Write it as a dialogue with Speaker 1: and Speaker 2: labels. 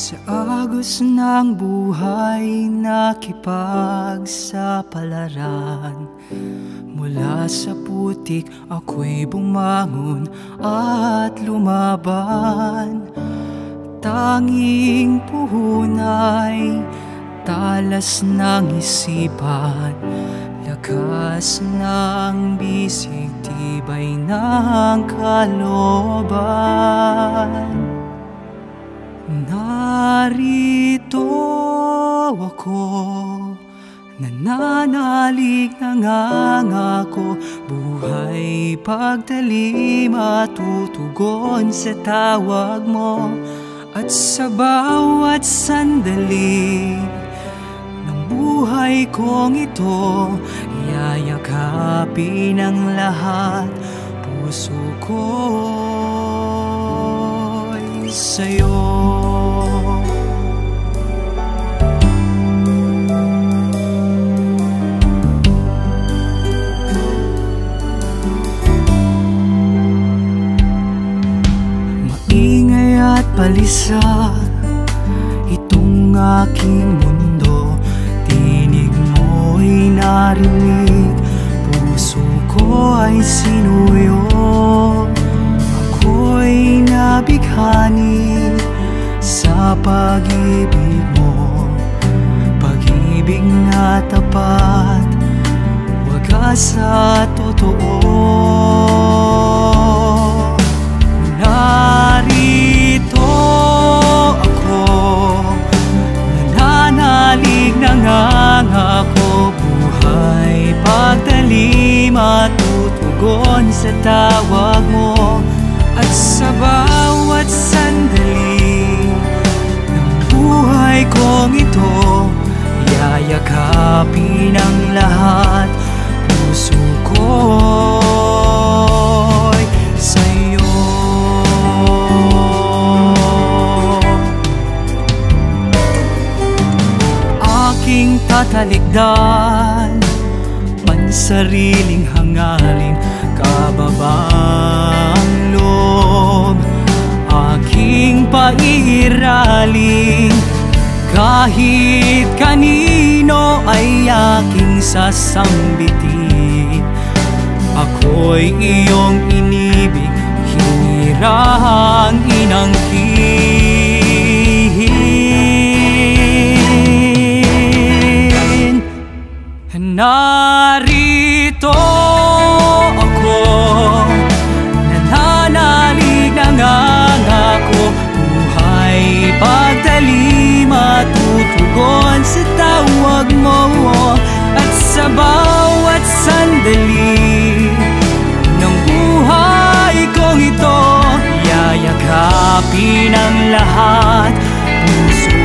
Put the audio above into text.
Speaker 1: Sa agos ng buhay nakipagsapalaran, mula sa putik ako'y bumangon at lumaban. Tanging puhunay, talas ng isipan, lakas ng bisig, tibay ng kalooban. Narito ako, nananalig, nangangako, buhay pagtalim at tutugon sa tawag mo. At sa bawat sandali ng buhay kong ito, yayakapin ang lahat, puso ko'y sa'yo. Maingay at balisa itong aking mundo, tinig mo'y narinig, puso ko ay sinuyo. Ako'y nabighani sa pag-ibig mo, pag-ibig na tapat, wagas at totoo. Narito ako, nananalig, nangangako, buhay pagtalim at tutugon sa tawag mo. At sa bawat sandali ng buhay kong ito, yayakapin ang lahat, puso ko'y sa'yo. Aking tatalikdan, pansariling hangarin, kababang loob, aking pairalin, kahit kanino ay aking sasambitin. Ako'y iyong inibig, hinirang inangkin. Narito ako, nananalig, nangangako, buhay pagtalim at tutugon sa tawag mo. At sa bawat sandali ng buhay kong ito, yayakapin ang lahat, puso